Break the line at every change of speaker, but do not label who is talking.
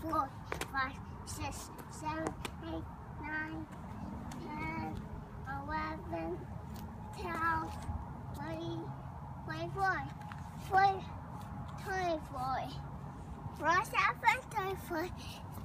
4, 5, 6, 7, 8, 9, 10, 11, 12, 20, 24, 24, 27, 24,